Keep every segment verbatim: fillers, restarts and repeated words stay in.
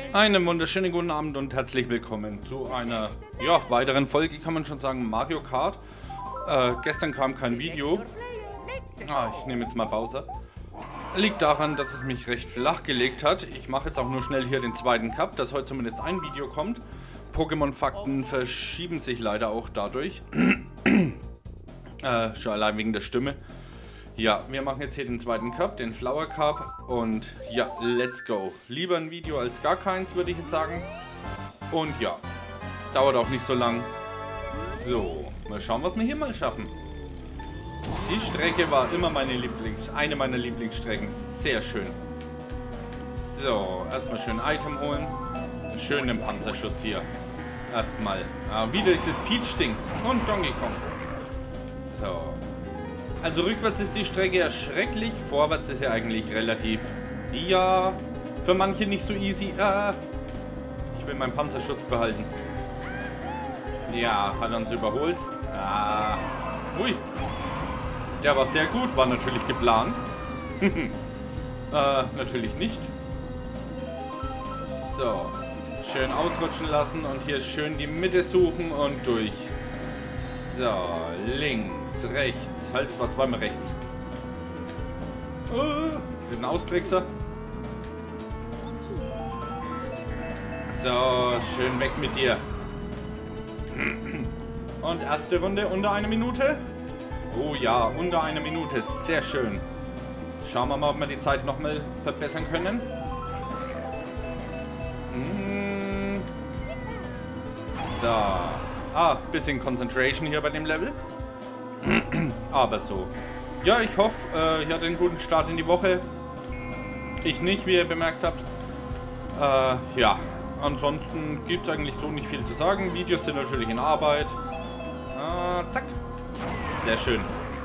Einen wunderschönen guten Abend und herzlich willkommen zu einer ja, weiteren Folge, kann man schon sagen, Mario Kart. Äh, gestern kam kein Video. Ah, ich nehme jetzt mal Pause. Liegt daran, dass es mich recht flach gelegt hat. Ich mache jetzt auch nur schnell hier den zweiten Cup, dass heute zumindest ein Video kommt. Pokémon-Fakten verschieben sich leider auch dadurch. äh, schon allein wegen der Stimme. Ja, wir machen jetzt hier den zweiten Cup, den Flower Cup, und ja, let's go. Lieber ein Video als gar keins, würde ich jetzt sagen. Und ja, dauert auch nicht so lang. So, mal schauen, was wir hier mal schaffen. Die Strecke war immer meine Lieblings, eine meiner Lieblingsstrecken, sehr schön. So, erstmal schön Item holen, schön den Panzerschutz hier. Erstmal, ah, wieder ist das Peach-Ding und Donkey Kong. So. Also rückwärts ist die Strecke ja schrecklich, vorwärts ist ja eigentlich relativ, ja, für manche nicht so easy. Ah, ich will meinen Panzerschutz behalten. Ja, hat er uns überholt. Ah, ui. Der war sehr gut, war natürlich geplant. äh, natürlich nicht. So, schön ausrutschen lassen und hier schön die Mitte suchen und durch. So, links, rechts. Halt, es war zweimal rechts. Oh, ein Austrickser. So, schön weg mit dir. Und erste Runde unter einer Minute. Oh ja, unter einer Minute. Sehr schön. Schauen wir mal, ob wir die Zeit nochmal verbessern können. So. Ah, bisschen Concentration hier bei dem Level. Aber so. Ja, ich hoffe, äh, ich hatte einen guten Start in die Woche. Ich nicht, wie ihr bemerkt habt. Äh, ja. Ansonsten gibt es eigentlich so nicht viel zu sagen. Videos sind natürlich in Arbeit. Äh, zack. Sehr schön.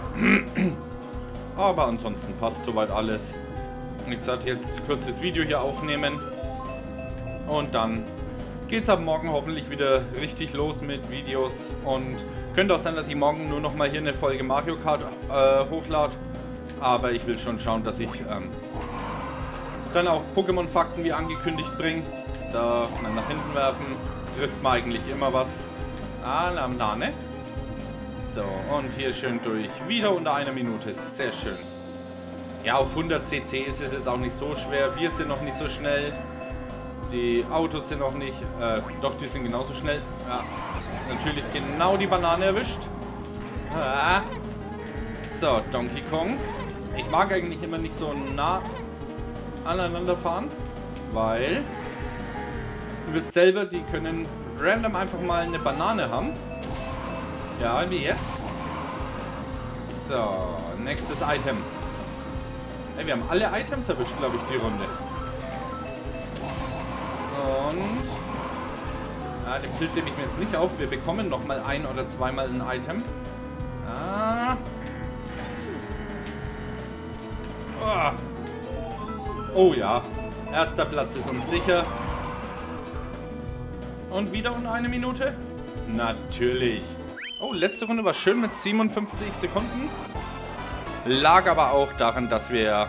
Aber ansonsten passt soweit alles. Wie gesagt, jetzt ein kurzes Video hier aufnehmen. Und dann geht's ab morgen hoffentlich wieder richtig los mit Videos. Und könnte auch sein, dass ich morgen nur noch mal hier eine Folge Mario Kart äh, hochlade. Aber ich will schon schauen, dass ich ähm, dann auch Pokémon-Fakten wie angekündigt bringe. So, mal nach hinten werfen. Trifft man eigentlich immer was. Ah, na, na, ne? So, und hier schön durch. Wieder unter einer Minute. Sehr schön. Ja, auf hundert Cc ist es jetzt auch nicht so schwer. Wir sind noch nicht so schnell. Die Autos sind noch nicht. Äh, doch, die sind genauso schnell. Ja, natürlich genau die Banane erwischt. Ah. So, Donkey Kong. Ich mag eigentlich immer nicht so nah aneinander fahren. Weil ihr wisst selber, die können random einfach mal eine Banane haben. Ja, wie jetzt. So, nächstes Item. Hey, wir haben alle Items erwischt, glaube ich, die Runde. Und ah, den Pilz hebe ich mir jetzt nicht auf. Wir bekommen noch mal ein oder zweimal ein Item. Ah. Oh. Oh ja. Erster Platz ist uns sicher. Und wieder unter eine Minute? Natürlich. Oh, letzte Runde war schön mit siebenundfünfzig Sekunden. Lag aber auch daran, dass wir...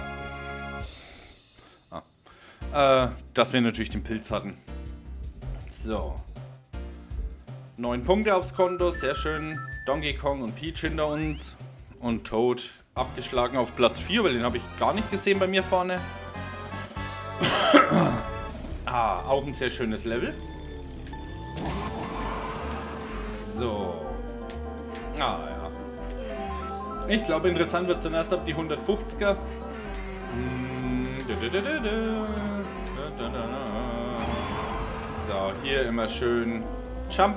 Ah, äh, dass wir natürlich den Pilz hatten. So. Neun Punkte aufs Konto, sehr schön. Donkey Kong und Peach hinter uns. Und Toad abgeschlagen auf Platz vier, weil den habe ich gar nicht gesehen bei mir vorne. Ah, auch ein sehr schönes Level. So. Ah, ja. Ich glaube, interessant wird zuerst ab die hundertfünfziger. So, hier immer schön Jump.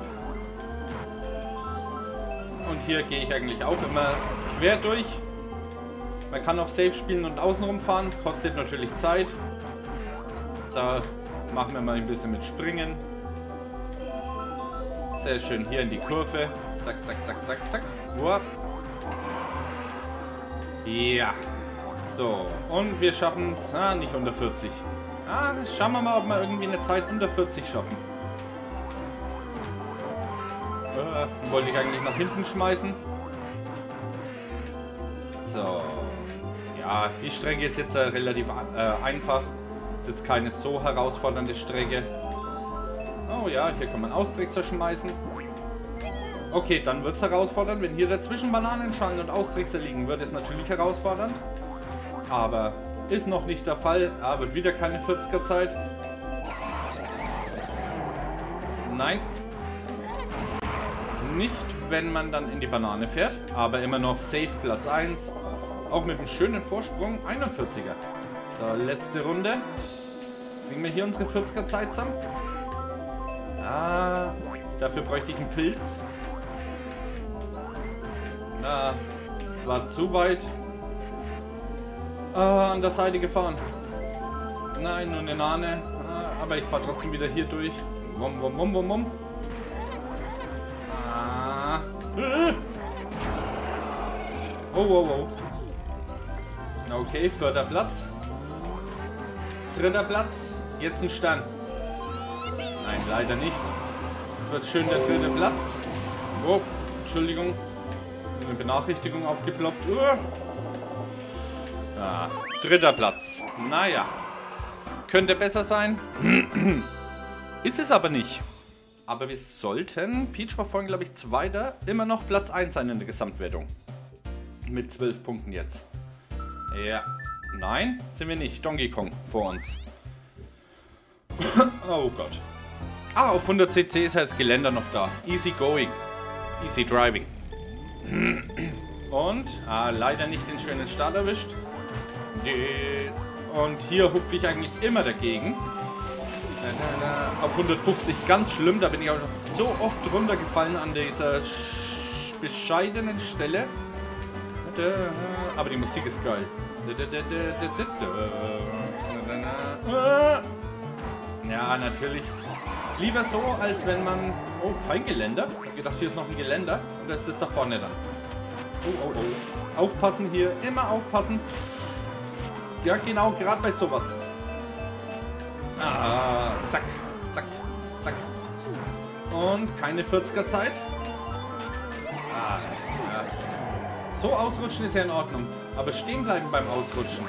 Und hier gehe ich eigentlich auch immer quer durch. Man kann auf Safe spielen und außenrum fahren. Kostet natürlich Zeit. So, machen wir mal ein bisschen mit Springen. Sehr schön hier in die Kurve. Zack, zack, zack, zack, zack. Uah. Ja. So. Und wir schaffen es. Ah, nicht unter vierzig. Ah, das schauen wir mal, ob wir irgendwie eine Zeit unter vierzig schaffen. Äh, wollte ich eigentlich nach hinten schmeißen. So. Ja, die Strecke ist jetzt äh, relativ äh, einfach. Ist jetzt keine so herausfordernde Strecke. Oh ja, hier kann man Austrickser schmeißen. Okay, dann wird es herausfordernd. Wenn hier dazwischen Bananenschalen und Austrickser liegen, wird es natürlich herausfordernd. Aber ist noch nicht der Fall. Ah, wird wieder keine vierziger Zeit. Nein. Nicht, wenn man dann in die Banane fährt. Aber immer noch safe Platz eins. Auch mit einem schönen Vorsprung. einundvierziger. So, letzte Runde. Kriegen wir hier unsere vierziger Zeit zusammen? Ah, dafür bräuchte ich einen Pilz. Na, es war zu weit ah, an der Seite gefahren. Nein, nur eine Nane. Ah, aber ich fahre trotzdem wieder hier durch. Wum, wum, wum, wum, wum. Ah. Oh, oh, oh. Okay, vierter Platz. Dritter Platz. Jetzt ein Stern. Nein, leider nicht. Es wird schön der dritte Platz. Oh, Entschuldigung. Eine Benachrichtigung aufgeploppt. Uh. Ah, dritter Platz. Naja. Könnte besser sein. Ist es aber nicht. Aber wir sollten, Peach war vorhin, glaube ich, Zweiter, immer noch Platz eins sein in der Gesamtwertung. Mit zwölf Punkten jetzt. Ja. Nein, sind wir nicht. Donkey Kong vor uns. Oh Gott. Ah, auf hundert Cc ist das Geländer noch da. Easy going. Easy driving. Und, ah, leider nicht den schönen Start erwischt. Und hier hupfe ich eigentlich immer dagegen. Auf hundertfünfzig ganz schlimm. Da bin ich auch schon so oft runtergefallen an dieser bescheidenen Stelle. Aber die Musik ist geil. Ja, natürlich. Lieber so, als wenn man... Oh, kein Geländer. Ich habe gedacht, hier ist noch ein Geländer. Und das ist da vorne dann. Oh, oh, oh. Aufpassen hier. Immer aufpassen. Ja, genau. Gerade bei sowas. Ah, zack. Zack. Zack. Und keine vierziger Zeit. Ah, ja. So ausrutschen ist ja in Ordnung. Aber stehen bleiben beim Ausrutschen.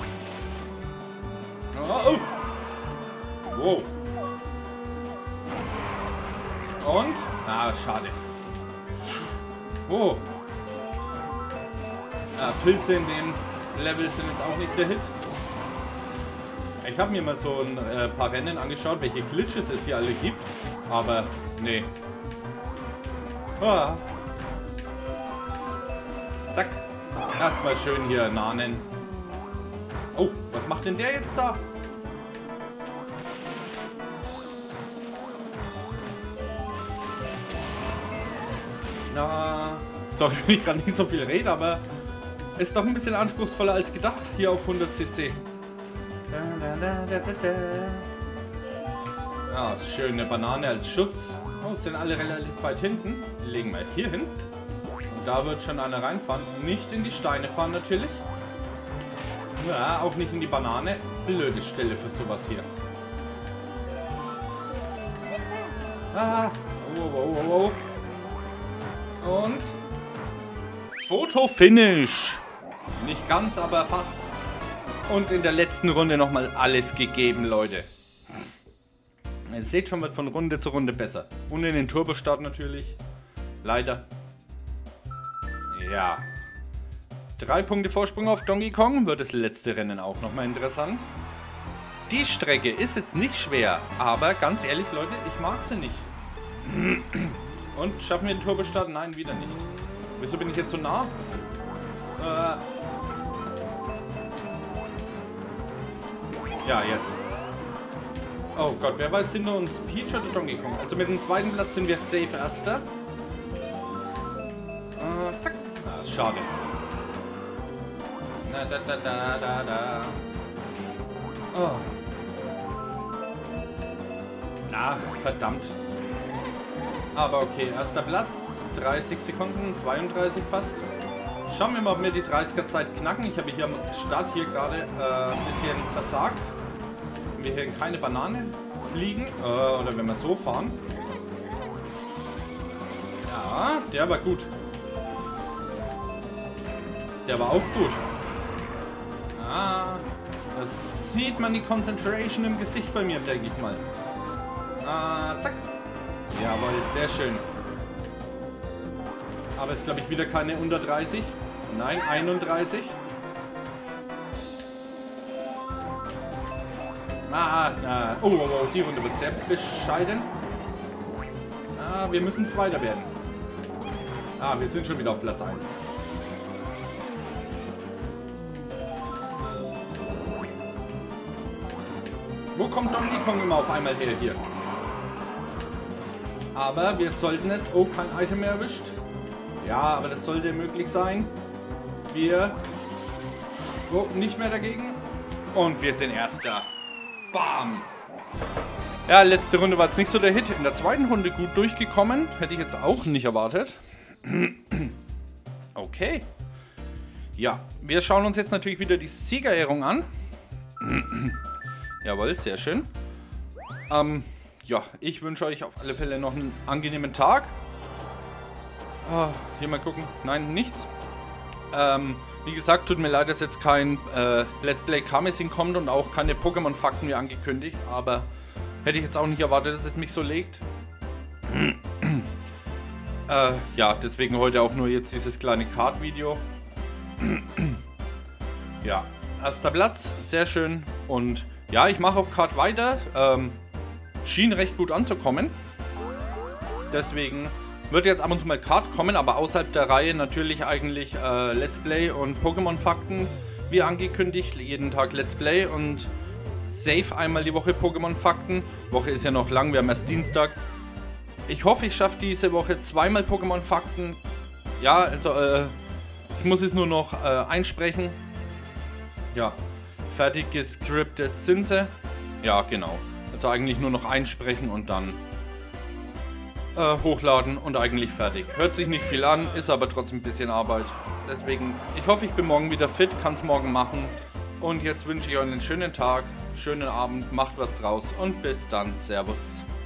Oh, oh. Wow. Und? Ah, schade. Oh. Ah, Pilze in dem Level sind jetzt auch nicht der Hit. Ich habe mir mal so ein äh, paar Rennen angeschaut, welche Glitches es hier alle gibt. Aber, nee. Ah. Zack. Erstmal schön hier Nanen. Oh, was macht denn der jetzt da? Na, sorry, wenn ich gerade nicht so viel rede, aber ist doch ein bisschen anspruchsvoller als gedacht hier auf hundert Cc. Ja, ist schön, eine Banane als Schutz. Oh, sind alle relativ weit hinten. Die legen wir hier hin. Und da wird schon einer reinfahren. Nicht in die Steine fahren natürlich. Ja, auch nicht in die Banane. Blöde Stelle für sowas hier. Ah, wow, wow, wow, wow. Und Foto-Finish. Nicht ganz, aber fast. Und in der letzten Runde nochmal alles gegeben, Leute. Ihr seht schon, wird von Runde zu Runde besser. Und in den Turbostart natürlich. Leider. Ja. Drei Punkte Vorsprung auf Donkey Kong. Wird das letzte Rennen auch nochmal interessant. Die Strecke ist jetzt nicht schwer. Aber ganz ehrlich, Leute, ich mag sie nicht. Und schaffen wir den Turbostart? Nein, wieder nicht. Wieso bin ich jetzt so nah? Äh ja, jetzt. Oh Gott, wer war jetzt hinter uns? Peach oder Donkey Kong? Also mit dem zweiten Platz sind wir safe Erster. Äh, zack. Ah, schade. Da, da, da, da, da, da. Oh. Ach, verdammt. Aber okay, erster Platz, dreißig Sekunden, zweiunddreißig fast. Schauen wir mal, ob wir die dreißiger Zeit knacken. Ich habe hier am Start hier gerade äh, ein bisschen versagt. Wenn wir hier keine Banane fliegen, äh, oder wenn wir so fahren. Ja, der war gut. Der war auch gut. Ah, Das sieht man die Concentration im Gesicht bei mir, denke ich mal. Ah, zack. Jawohl, sehr schön. Aber ist, glaube ich, wieder keine unter dreißig. Nein, einunddreißig. Ah, ah. Oh, oh, oh, die Runde wird sehr bescheiden. Ah, wir müssen Zweiter werden. Ah, wir sind schon wieder auf Platz eins. Wo kommt Donkey Kong immer auf einmal her hier? Aber wir sollten es... Oh, kein Item mehr erwischt. Ja, aber das sollte möglich sein. Wir... Oh, nicht mehr dagegen. Und wir sind Erster. Bam! Ja, letzte Runde war jetzt nicht so der Hit. In der zweiten Runde gut durchgekommen. Hätte ich jetzt auch nicht erwartet. Okay. Ja, wir schauen uns jetzt natürlich wieder die Siegerehrung an. Jawohl, sehr schön. Ähm, ja, ich wünsche euch auf alle Fälle noch einen angenehmen Tag. Ah, hier mal gucken. Nein, nichts. Ähm, wie gesagt, tut mir leid, dass jetzt kein äh, Let's Play Kamezin kommt und auch keine Pokémon-Fakten wie angekündigt. Aber hätte ich jetzt auch nicht erwartet, dass es mich so legt. äh, ja, deswegen heute auch nur jetzt dieses kleine Kart-Video. Ja, erster Platz, sehr schön. Und ja, ich mache auch Kart weiter. Ähm, schien recht gut anzukommen. Deswegen wird jetzt ab und zu mal Kart kommen, aber außerhalb der Reihe natürlich eigentlich äh, Let's Play und Pokémon-Fakten. Wie angekündigt, jeden Tag Let's Play und safe einmal die Woche Pokémon-Fakten. Woche ist ja noch lang, wir haben erst Dienstag. Ich hoffe, ich schaffe diese Woche zweimal Pokémon-Fakten. Ja, also äh, ich muss es nur noch äh, einsprechen. Ja, fertig gescriptet sind sie. Ja, genau. Also eigentlich nur noch einsprechen und dann äh, hochladen und eigentlich fertig. Hört sich nicht viel an, ist aber trotzdem ein bisschen Arbeit. Deswegen, ich hoffe, ich bin morgen wieder fit, kann es morgen machen. Und jetzt wünsche ich euch einen schönen Tag, schönen Abend, macht was draus und bis dann. Servus.